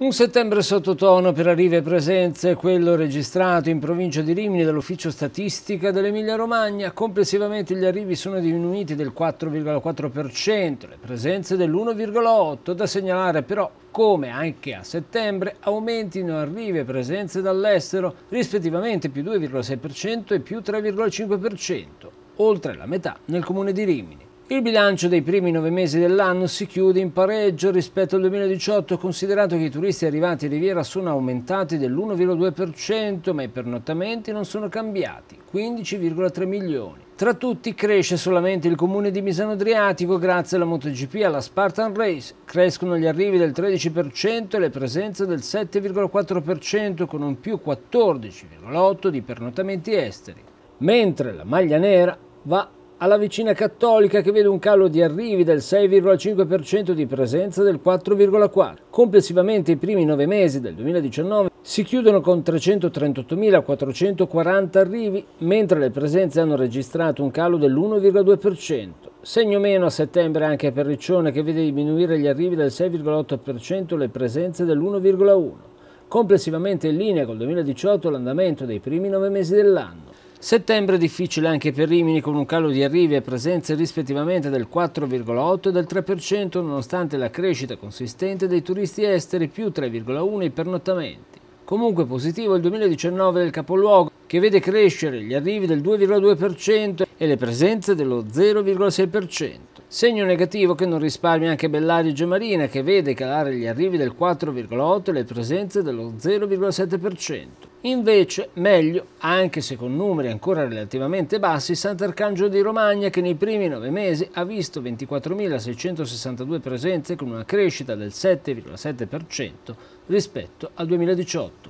Un settembre sottotono per arrivi e presenze, quello registrato in provincia di Rimini dall'Ufficio Statistica dell'Emilia-Romagna. Complessivamente gli arrivi sono diminuiti del 4,4%, le presenze dell'1,8%. Da segnalare però come anche a settembre aumentino arrivi e presenze dall'estero, rispettivamente più 2,6% e più 3,5%, oltre la metà nel comune di Rimini. Il bilancio dei primi 9 mesi dell'anno si chiude in pareggio rispetto al 2018, considerato che i turisti arrivati in Riviera sono aumentati dell'1,2%, ma i pernottamenti non sono cambiati, 15,3 milioni. Tra tutti cresce solamente il comune di Misano Adriatico grazie alla MotoGP e alla Spartan Race. Crescono gli arrivi del 13% e le presenze del 7,4%, con un più 14,8% di pernottamenti esteri. Mentre la maglia nera va alla vicina Cattolica, che vede un calo di arrivi del 6,5% di presenza del 4,4%. Complessivamente i primi 9 mesi del 2019 si chiudono con 338.440 arrivi, mentre le presenze hanno registrato un calo dell'1,2%. Segno meno a settembre anche per Riccione, che vede diminuire gli arrivi del 6,8% e le presenze dell'1,1%. Complessivamente in linea col 2018 l'andamento dei primi 9 mesi dell'anno. Settembre difficile anche per Rimini, con un calo di arrivi e presenze rispettivamente del 4,8% e del 3%, nonostante la crescita consistente dei turisti esteri, più 3,1% i pernottamenti. Comunque positivo il 2019 del capoluogo, che vede crescere gli arrivi del 2,2% e le presenze dello 0,6%. Segno negativo che non risparmia anche Bellario e Gemarina, che vede calare gli arrivi del 4,8% e le presenze dello 0,7%. Invece meglio, anche se con numeri ancora relativamente bassi, Sant'Arcangelo di Romagna, che nei primi 9 mesi ha visto 24.662 presenze, con una crescita del 7,7% rispetto al 2018.